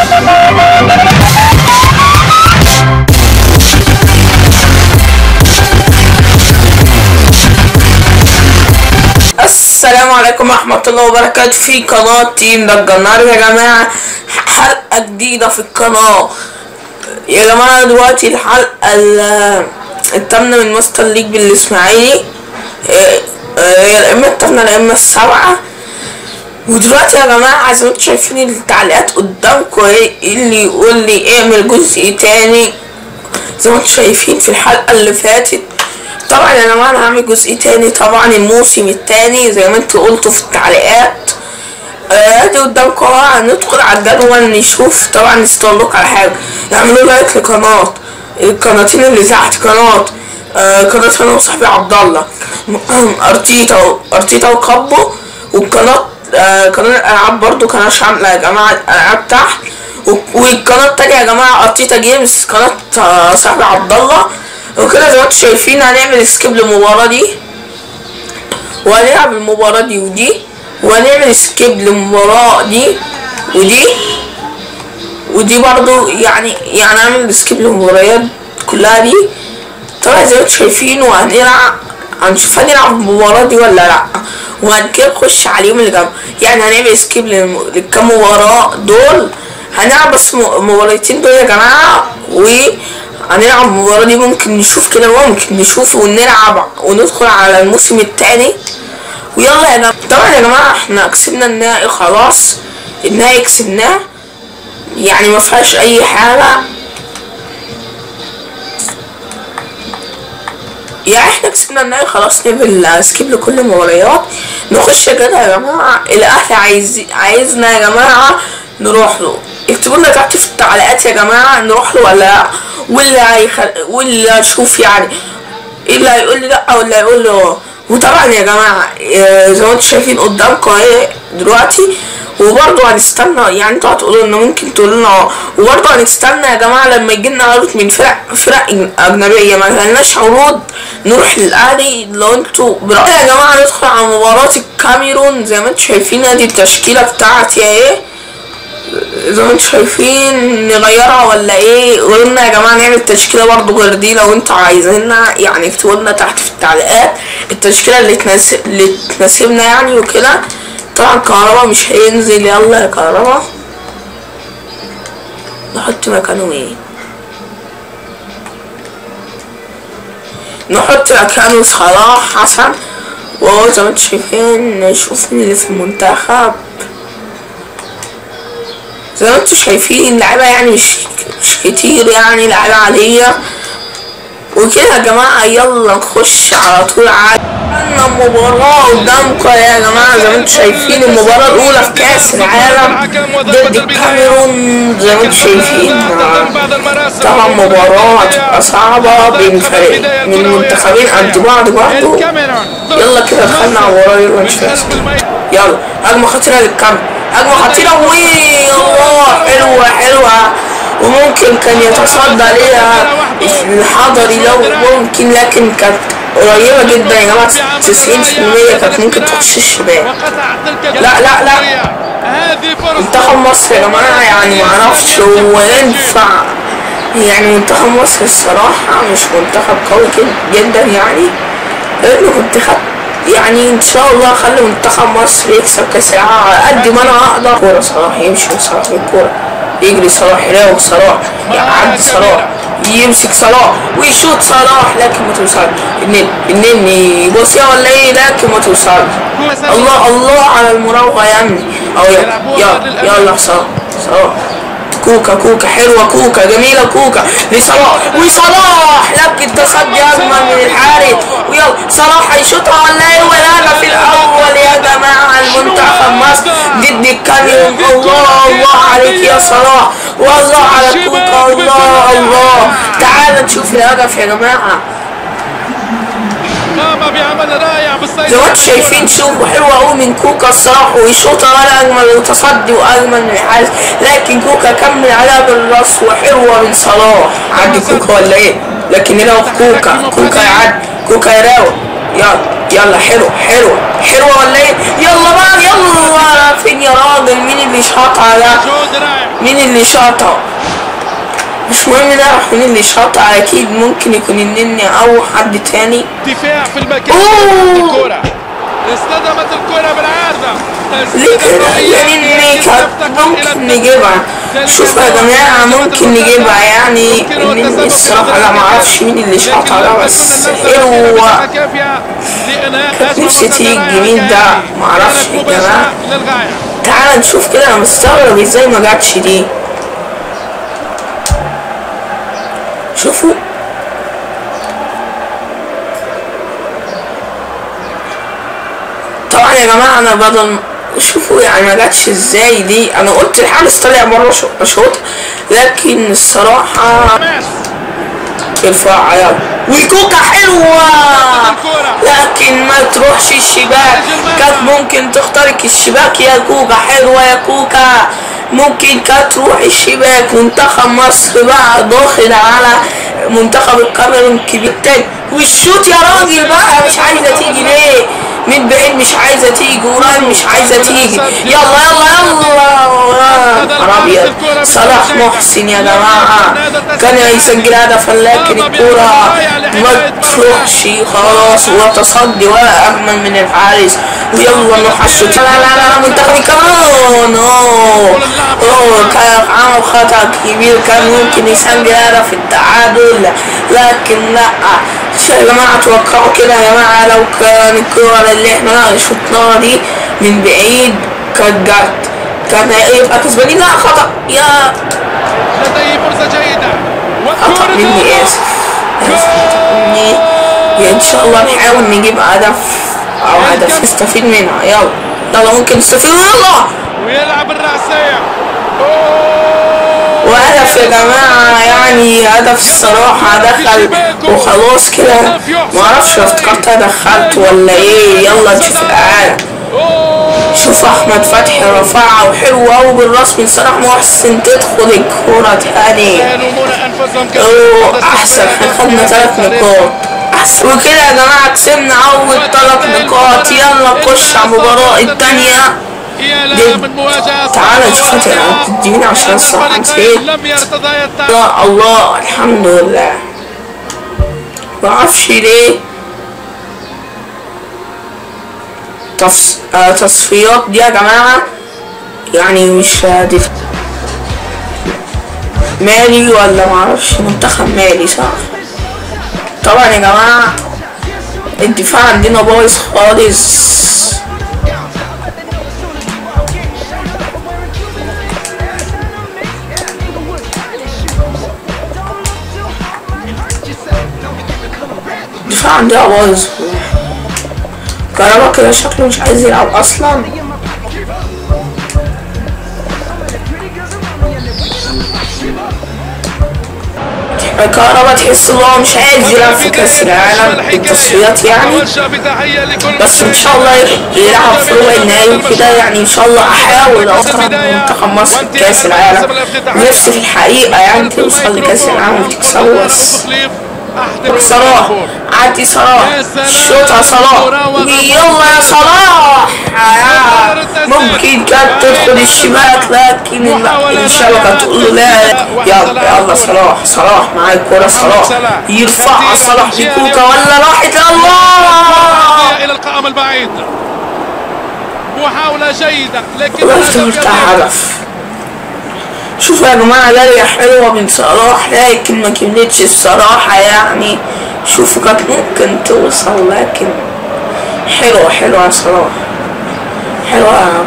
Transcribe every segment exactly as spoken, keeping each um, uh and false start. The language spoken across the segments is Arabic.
السلام عليكم ورحمة الله وبركاته في قناة تيم ضج. النهارده يا جماعة حلقة جديدة في القناة يا جماعة. دلوقتي الحلقة التامنة من ماستر ليج بالإسماعيلي، هي الأئمة التامنة الأئمة السبعة. ودلوقتي يا جماعة زي ما انتوا شايفين التعليقات قدامكم ايه اللي يقول لي اعمل جزء تاني. زي ما انتوا شايفين في الحلقة اللي فاتت طبعا يا جماعة انا هعمل جزء تاني طبعا الموسم التاني زي ما انتوا قلتوا في التعليقات. ادي قدامكم اهو، هندخل على الجدول نشوف. طبعا نستقولك على حاجة، اعملوا لايك لقناة القناتين اللي تحت، قناة آه قناة انا وصاحبي عبد الله ارتيتا ارتيتا وكابو، والقناة آه قناة الالعاب برضو قناة شاملة يا جماعة الالعاب تحت، والقناة التانية يا جماعة ارتيتا جيمز قناة آه صاحبي عبد الله. وكده زي ما انتوا شايفين هنعمل سكيب للمباراة دي، وهنلعب المباراة دي ودي، وهنعمل سكيب للمباراة دي ودي ودي برضو، يعني يعني هنعمل سكيب للمباريات كلها دي طبعا زي ما انتوا شايفين. وهنلعب هنشوف هنلعب المباراة دي ولا لأ، وبعد كده نخش على اليوم اللي جنبه. يعني هنعمل سكيب للكام مباراة دول، هنلعب بس مباراتين دول يا جماعة، و هنلعب المباراة دي ممكن نشوف كده، ممكن نشوف ونلعب وندخل على الموسم التاني. ويلا يا جماعة. طبعا يا جماعة احنا كسبنا النهائي خلاص، النهائي كسبناه يعني ما فيهاش اي حاجة، يعني احنا كسبنا النهائي خلاص. نعمل سكيب لكل المباريات، نخش كده يا جماعة. الاهلي عايز عايزنا يا جماعة نروح له، اكتبوا لنا تحت في التعليقات يا جماعة نروح له ولا لا، واللي هيخل... واللي هشوف يعني ايه اللي هيقول لي لا واللي هيقول لي اه. وطبعا يا جماعة زي ما انتوا شايفين قدامكم اهي دلوقتي، وبرضه هنستنى يعني انتوا هتقولوا ان ممكن تقولوا لنا اه، وبرضه هنستنى يا جماعة لما يجي لنا عروض من فرق فرق اجنبية. ما جالناش عروض نروح للاهلي لو انتوا برأيكم يا جماعة. ندخل على مباراة الكاميرون زي ما انتوا شايفين، ادي التشكيلة بتاعتي اهي زي ما انتوا شايفين. نغيرها ولا ايه؟ قولولنا يا جماعه نعمل تشكيله برضو غير دي لو انتوا عايزينها، يعني اكتبوا لنا تحت في التعليقات التشكيله اللي تناسب اللي تناسبنا يعني وكده. طبعا كهربا مش هينزل، يلا يا كهربا نحط مكانه ايه؟ نحط مكانه صلاح حسن. وهو زي ما انتوا شايفين نشوف مين اللي في المنتخب. زي ما انتوا شايفين لعيبه يعني مش مش كتير، يعني لعيبه عاديه وكده يا جماعه. يلا نخش على طول على المباراه قدامكم يا جماعه. زي ما انتوا شايفين المباراه الاولى في كاس العالم ضد الكاميرون. زي ما انتوا شايفين طبعا مباراه هتبقى صعبه بين فريق من منتخبين قد بعض برضه. يلا كده دخلنا على المباراه. يلا نشوف يلا هجمه خطيره للكاميرون، هجمة خطيرة وي الله حلوة حلوة، وممكن كان يتصدى ليها الحضري لو ممكن، لكن كانت قريبة جدا يا جماعة. تسعين في المية كانت ممكن تخش الشباك. لا لا لا منتخب مصر يا جماعة يعني معرفش هو ينفع، يعني منتخب مصر الصراحة مش منتخب قوي جدا يعني، لأنه منتخب يعني ان شاء الله خلي منتخب مصر يكسب كاس العالم قد ما انا اقدر. كوره صلاح يمشي صلاح بالكوره، يجري صلاح يراوغ صلاح يعدي صلاح يمسك صلاح ويشوط صلاح لكن ما توصلش. النني النني يبصيها ولا ايه؟ لكن ما توصلش. الله الله على المراوغه يا ابني اهو. يلا يلا صلاح صلاح كوكا كوكا حلوه كوكا جميله كوكا لصلاح وصلاح لكن تصدي اجمل من الحارس. ويلا صلاح هيشوطها ولا ايه؟ ولا في الاول يا جماعه المنتخب مصر ضد الكاميرون. الله الله عليك يا صلاح والله على كوكا. الله الله تعال نشوف الهدف يا جماعه. زي ما انتوا شايفين شوفوا حلوة قوي من كوكا الصراحة، ويشوطها ولا اجمل وتصدي واجمل من الحارس، لكن كوكا كمل عليها بالراس وحلوة من صلاح. عدي كوكا ولا ايه؟ لكن يراوغ كوكا كوكا يعدي كوكا يراوغ. يلا يلا حلوة حلوة حلوة ولا ايه؟ يلا بقى يلا فين يا راجل؟ مين اللي شاطها ده؟ مين اللي شاطها؟ مش مهم نعرف مين اللي شاطها، اكيد ممكن يكون النني او حد تاني. دفاع في المكان. الكرة اصطدمت الكرة بالعارضة. ليه كده يا نني؟ كانت ممكن نجيبها. شوف يا جماعة ممكن نجيبها يعني. النني الصراحة لا معرفش مين اللي شاطها ده، بس حلوة كانت نفسي تيجي الجميل ده، معرفش يا جماعة. تعالى نشوف كده، انا مستغرب ازاي ما جاتش دي. شوفوا طبعا يا جماعه انا بدل شوفوا يعني ما جاتش ازاي دي. انا قلت الحارس طلع بره شوط، لكن الصراحه ارفع يلا. وكوكا حلوه لكن ما تروحش الشباك، كانت ممكن تخترق الشباك يا كوكا. حلوه يا كوكا، ممكن كانت تروح الشباك. منتخب مصر بقى داخل على منتخب الكاميرون كبير تاني. والشوت يا راجل بقى، مش عايزه تيجي ليه؟ من بعيد مش عايزه تيجي، قريب مش عايزه تيجي. يلا يلا يلا يا ابيض. صلاح محسن يا جماعه كان هيسجل هدفا، لكن الكوره ما تروحش خلاص، وتصدي ولا اجمل من الحارس. ويلا نروح على الشوط. لا لا لا منتخب الكاميرون اوه اوه كان عمل خطأ كبير، كان ممكن يسجل هدف التعادل، لكن لا. يا جماعة توقعوا كده يا جماعة، لو كان الكورة اللي احنا شطناها دي من بعيد كانت جت، كان هيبقى كسبانين. لا خطأ، يا لديه فرصة جيدة. خطأ مني، آسف آسف مني. يا إن شاء الله نحاول نجيب هدف أو هدف نستفيد منها. يلا يلا ممكن نستفيد. يلا ويلعب الرأسية وهدف يا جماعة، يعني هدف الصراحة دخل وخلاص كده. معرفش افتكرتها دخلت ولا ايه. يلا نشوف الإعادة. شوف أحمد فتحي رفعها وحلوة أوي بالراس من صلاح محسن، تدخل الكورة تاني. اوه أحسن، احنا خدنا تلات نقاط أحسن. وكده يا جماعة كسبنا أول تلات نقاط. يلا نخش على المباراة التانية. تعالى نشوف انت بتديني عشان الصراحة نسيت. يا الله الحمد لله. معرفش ليه تص... آه تصفيات دي يا جماعة يعني مش هدف مالي ولا معرفش منتخب مالي صح. طبعا يا جماعة الدفاع عندنا بايظ خالص. الدفاع عندنا بايظ. كهربا كده شكله مش عايز يلعب اصلا. كهربا تحس ان هو مش عايز يلعب في كاس العالم التصفيات يعني، بس ان شاء الله يلعب في ربع النهائي وكده يعني. ان شاء الله احاول اوصل منتخب مصر كاس العالم، نفسي في الحقيقه يعني توصل لكاس العالم وتكسبه. بس صلاح عدي صلاح شوطها صلاح، يلا يا صلاح. ممكن كانت تدخل الشباك لكن الشبكة تقول له لا. يلا يلا صلاح صلاح معاه الكورة. صلاح يرفعها صلاح لكوكا ولا راحت. الله إلى القائم البعيد. محاولة جيدة لكن افتكرتها هدف. شوفوا يا جماعة جارية حلوة من صلاح لكن ما كملتش الصراحة يعني. شوفوا كانت ممكن توصل لكن حلوة حلوة يا صلاح حلوة.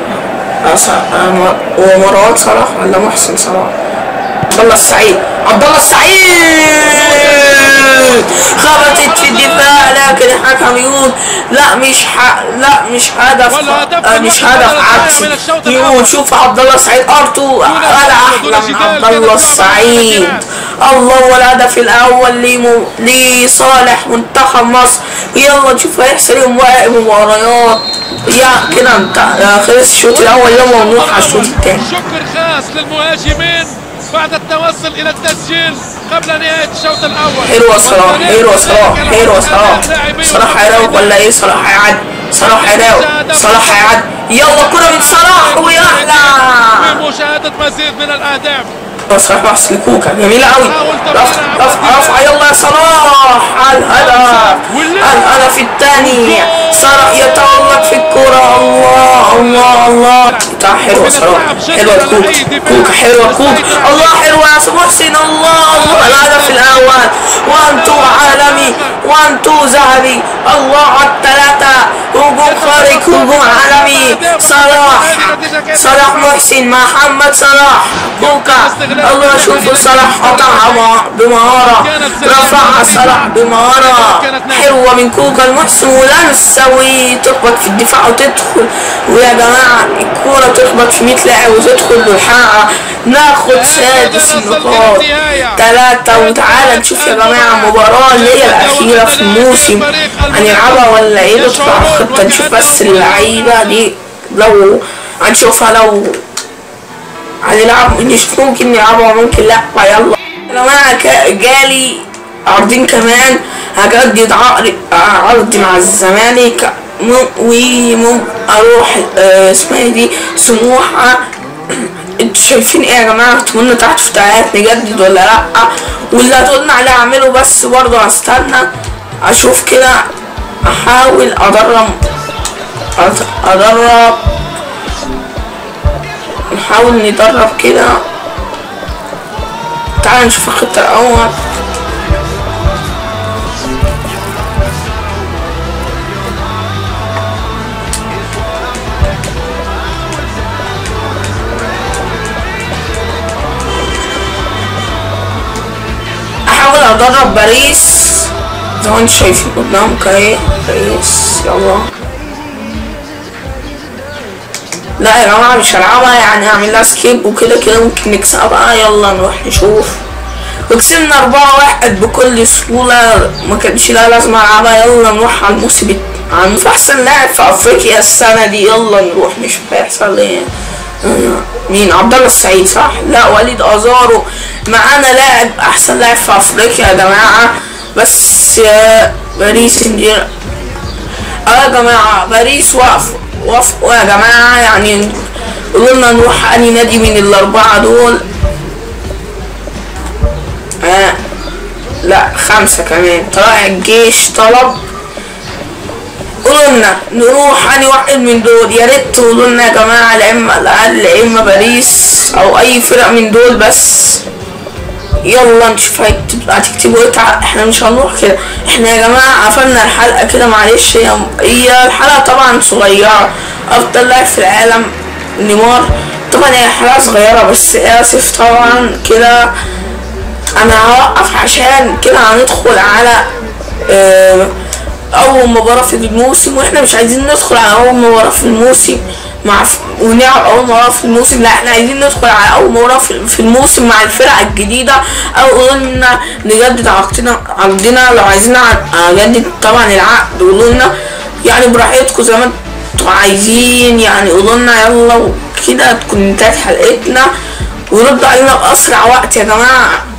ومروان صلاح ولا محسن صلاح؟ عبد الله السعيد عبد الله السعيد خبطت في الدفاع لكن الحكم يقول لا مش ح... لا مش هدف مش هدف عكسي. يقول شوف عبد الله السعيد ارتو ولا احلى من عبد الله السعيد. الله والهدف الاول لم... لصالح منتخب مصر. يلا نشوف هيحصل ايه باقي مباريات. يا كده انت خلص الشوط الاول. يلا نروح على الشوط الثاني. شكر خاص للمهاجمين بعد التوصل الى التسجيل قبل نهاية الشوط الاول. حلوة صلاح حلوة صلاح حلوة صلاح. صلاح هيراوغ ولا ايه؟ صلاح هيعدي صلاح هيراوغ صلاح هيعدي يلا كرة من صلاح ويا احلى بمشاهدة مزيد من الاهداف. صلاح بحث لكوكا جميلة قوي. رفع رفع رفع يلا يا صلاح على الهدف. الهدف الثاني. صلاح يتألق في الكرة. الله الله الله بتاع حلوة صلاح. حلوة كوكا كوكا حلوة كوكا. الله حلوة يا محسن. الله الله الهدف الأول. وان تو عالمي وان تو ذهبي. الله على الثلاثة. هجوم خارق هجوم عالمي. صلاح صلاح محسن محمد صلاح كوكا. الله شوفوا صلاح قطعها بمهارة. رفعها صلاح بمهارة حلوة من كوكا المحسن ولمسة تخبط في الدفاع وتدخل. ويا جماعة الكورة تخبط في مية لاعب وتدخل بالحقها. ناخد سادس النقاط ثلاثة. وتعالى نشوف يا جماعة المباراة اللي هي الأخيرة في الموسم هنلعبها ولا ايه. ندخل على الخطة نشوف بس اللعيبة دي لو هنشوفها لو هنلعب نشوف ممكن نلعبها وممكن لا. يلا يا جماعة جالي عرضين كمان هجدد عرض مع الزمالك وممكن اروح اه اسمها دي سموحة. انتوا شايفين ايه يا جماعة؟ اكتبوا لنا تحت في التعليقات نجدد ولا لا. واللي هتقولنا عليه اعمله بس برضه هستنى اشوف كده. احاول ادرب ادرب نحاول ندرب كده. تعال نشوف الخطة الأول. أحاول أدرب باريس زي ما انتوا شايفين قدامك اهي. باريس يلا. لا يا جماعة مش هلعبها يعني هعمل لها سكيب وكده كده ممكن نكسبها. يلا نروح نشوف. وكسبنا أربعة واحد بكل سهولة ما كانش لها لازمة العبها. يلا نروح على الموسم عن أحسن لاعب في أفريقيا السنة دي. يلا نروح نشوف هيحصل ايه. مين؟ عبد الله السعيد صح؟ لا وليد أزارو. معانا لاعب أحسن لاعب في أفريقيا يا جماعة. بس يا باريس اه يا جماعة باريس وقف وافقوا يا جماعة يعني قولولنا نروح أني نادي من الأربعة دول. آه لا خمسة كمان. طلائع الجيش طلب قولولنا نروح أني واحد من دول. يا ريت تقولولنا يا جماعة لا إما الأقل لا إما باريس أو أي فرق من دول بس. يلا نشوف هتكتبوا ايه. احنا مش هنروح كده. احنا يا جماعه قفلنا الحلقه كده معلش. هي هي الحلقه طبعا صغيره. افضل لاعب في العالم نيمار. طبعا هي حلقه صغيره بس اسف طبعا كده. انا هوقف عشان كده هندخل على اه اول مباراه في الموسم. واحنا مش عايزين ندخل على اول مباراه في الموسم مع ونلعب اول مباراه في الموسم. لا احنا عايزين ندخل على اول مباراه في الموسم مع الفرق الجديده. او قولنا نجدد عقدنا عقدنا لو عايزين نجدد طبعا العقد. قولولنا يعني براحتكم زي ما انتوا عايزين يعني. قولولنا يلا وكده تكون انتهت حلقتنا. وردوا علينا باسرع وقت يا جماعه.